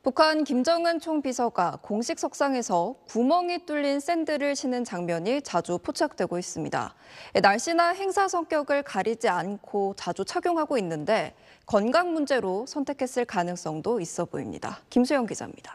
북한 김정은 총비서가 공식 석상에서 구멍이 뚫린 샌들을 신은 장면이 자주 포착되고 있습니다. 날씨나 행사 성격을 가리지 않고 자주 착용하고 있는데 건강 문제로 선택했을 가능성도 있어 보입니다. 김수영 기자입니다.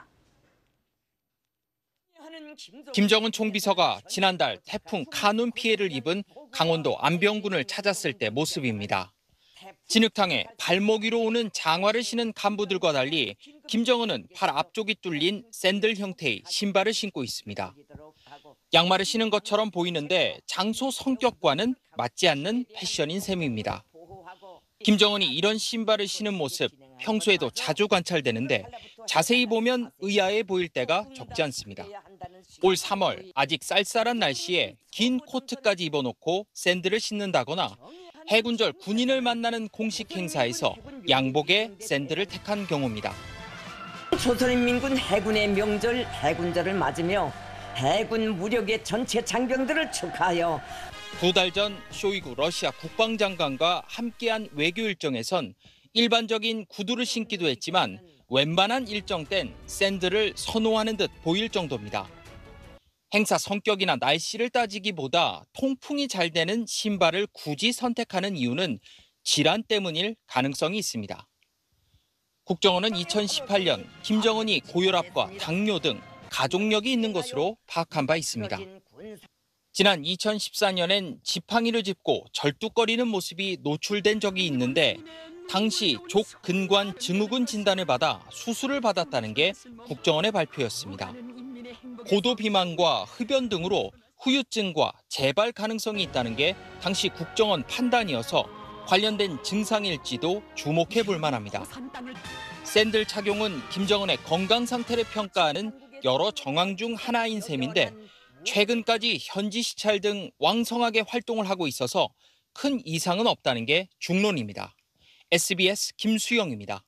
김정은 총비서가 지난달 태풍 카눈 피해를 입은 강원도 안병군을 찾았을 때 모습입니다. 진흙탕에 발목 위로 오는 장화를 신은 간부들과 달리 김정은은 팔 앞쪽이 뚫린 샌들 형태의 신발을 신고 있습니다. 양말을 신은 것처럼 보이는데 장소 성격과는 맞지 않는 패션인 셈입니다. 김정은이 이런 신발을 신은 모습 평소에도 자주 관찰되는데 자세히 보면 의아해 보일 때가 적지 않습니다. 올 3월 아직 쌀쌀한 날씨에 긴 코트까지 입어놓고 샌들을 신는다거나 해군절 군인을 만나는 공식 행사에서 양복에 샌들을 택한 경우입니다. 조선인민군 해군의 명절 해군절을 맞으며 해군 무력의 전체 장병들을 축하하여 2달 전 쇼이구 러시아 국방장관과 함께한 외교 일정에선 일반적인 구두를 신기도 했지만 웬만한 일정 땐 샌들을 선호하는 듯 보일 정도입니다. 행사 성격이나 날씨를 따지기보다 통풍이 잘 되는 신발을 굳이 선택하는 이유는 질환 때문일 가능성이 있습니다. 국정원은 2018년 김정은이 고혈압과 당뇨 등 가족력이 있는 것으로 파악한 바 있습니다. 지난 2014년엔 지팡이를 짚고 절뚝거리는 모습이 노출된 적이 있는데 당시 족근관 증후군 진단을 받아 수술을 받았다는 게 국정원의 발표였습니다. 고도 비만과 흡연 등으로 후유증과 재발 가능성이 있다는 게 당시 국정원 판단이어서 관련된 증상일지도 주목해 볼 만합니다. 샌들 착용은 김정은의 건강 상태를 평가하는 여러 정황 중 하나인 셈인데 최근까지 현지 시찰 등 왕성하게 활동을 하고 있어서 큰 이상은 없다는 게 중론입니다. SBS 김수영입니다.